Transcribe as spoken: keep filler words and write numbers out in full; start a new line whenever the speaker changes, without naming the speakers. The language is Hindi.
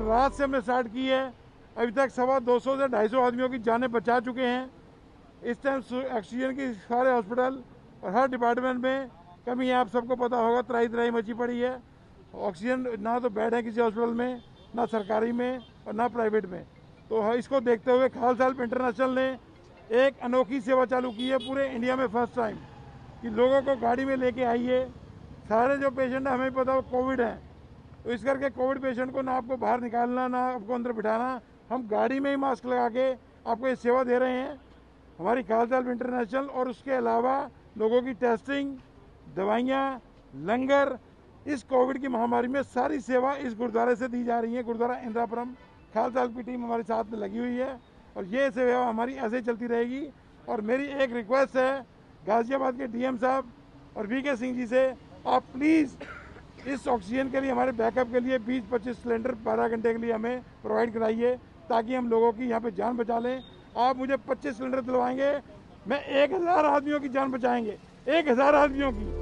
रात से हमने स्टार्ट की है, अभी तक सवा दो सौ से ढाई सौ आदमियों की जानें बचा चुके हैं। इस टाइम ऑक्सीजन की सारे हॉस्पिटल और हर डिपार्टमेंट में कमी है, आप सबको पता होगा, त्राही त्राही मची पड़ी है। ऑक्सीजन ना तो बेड है किसी हॉस्पिटल में, ना सरकारी में और ना प्राइवेट में। तो इसको देखते हुए खालसा हेल्प इंटरनेशनल ने एक अनोखी सेवा चालू की है पूरे इंडिया में फर्स्ट टाइम, कि लोगों को गाड़ी में लेके आइए। सारे जो पेशेंट हैं हमें पता हो कोविड है, तो इस करके कोविड पेशेंट को ना आपको बाहर निकालना ना आपको अंदर बिठाना, हम गाड़ी में ही मास्क लगा के आपको ये सेवा दे रहे हैं हमारी खालसा हेल्प इंटरनेशनल। और उसके अलावा लोगों की टेस्टिंग, दवाइयाँ, लंगर, इस कोविड की महामारी में सारी सेवा इस गुरुद्वारे से दी जा रही है। गुरुद्वारा इंद्रापुरम खालसा हेल्प की टीम हमारे साथ में लगी हुई है और ये सेवा हमारी ऐसे ही चलती रहेगी। और मेरी एक रिक्वेस्ट है गाजियाबाद के डीएम साहब और वी के सिंह जी से, आप प्लीज़ इस ऑक्सीजन के लिए हमारे बैकअप के लिए बीस पच्चीस सिलेंडर बारह घंटे के लिए हमें प्रोवाइड कराइए, ताकि हम लोगों की यहाँ पे जान बचा लें। आप मुझे पच्चीस सिलेंडर दिलवाएंगे, मैं एक हज़ार आदमियों की जान बचाएंगे, एक हज़ार आदमियों की।